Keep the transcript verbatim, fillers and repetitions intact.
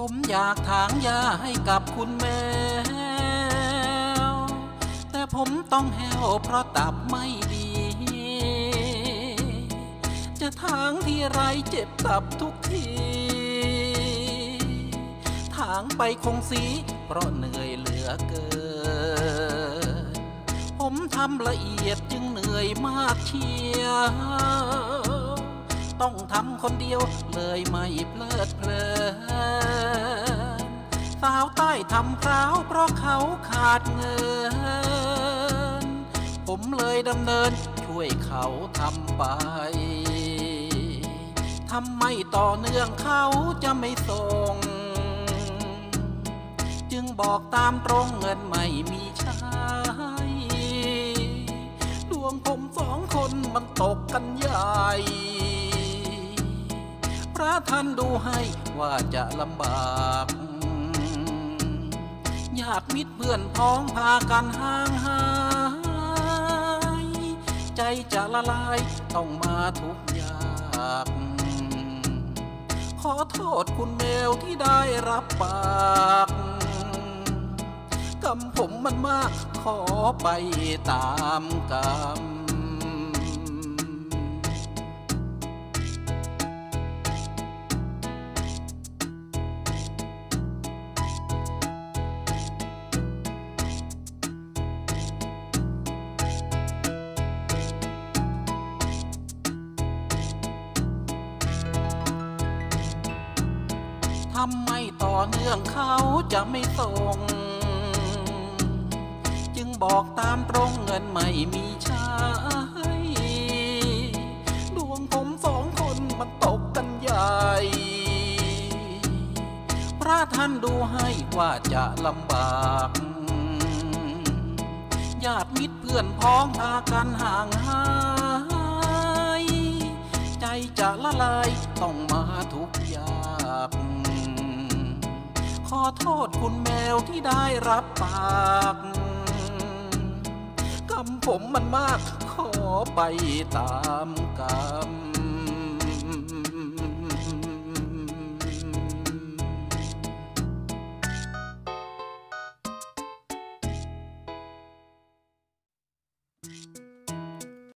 ผมอยากถางหญ้าให้กับคุณแมวแต่ผมต้องแห้วเพราะตับไม่ดีจะถางที่ไรเจ็บตับทุกทีถางไปคงสีเพราะเหนื่อยเหลือเกินผมทำละเอียดจึงเหนื่อยมากเชียวต้องทำคนเดียวเลยไม่เพลิดเพลินสาวใต้ทำพร้าวเพราะเขาขาดเงินผมเลยดำเนินช่วยเขาทำไปทำไม่ต่อเนื่องเขาจะไม่ส่งจึงบอกตามตรงเงินไม่มีใช้ดวงผมสองคนมันตกกันใหญ่พระท่านดูให้ว่าจะลำบากญาติมิตรเพื่อนพ้องพากันห่างหายใจจะละลายต้องมาทุกยากขอโทษคุณแมวที่ได้รับปากกรรมผมมันมากขอไปตามกรรมทำไม่ต่อเนื่องเขาจะไม่ส่งจึงบอกตามตรงเงินไม่มีใช้ดวงผมสองคนมันตกกันใหญ่พระท่านดูให้ว่าจะลำบากญาติมิตรเพื่อนพ้องพากันห่างหายใจจะละลายต้องมาทุกยากขอโทษคุณแมวที่ได้รับปากกรรมผมมันมากขอไปตามกรรม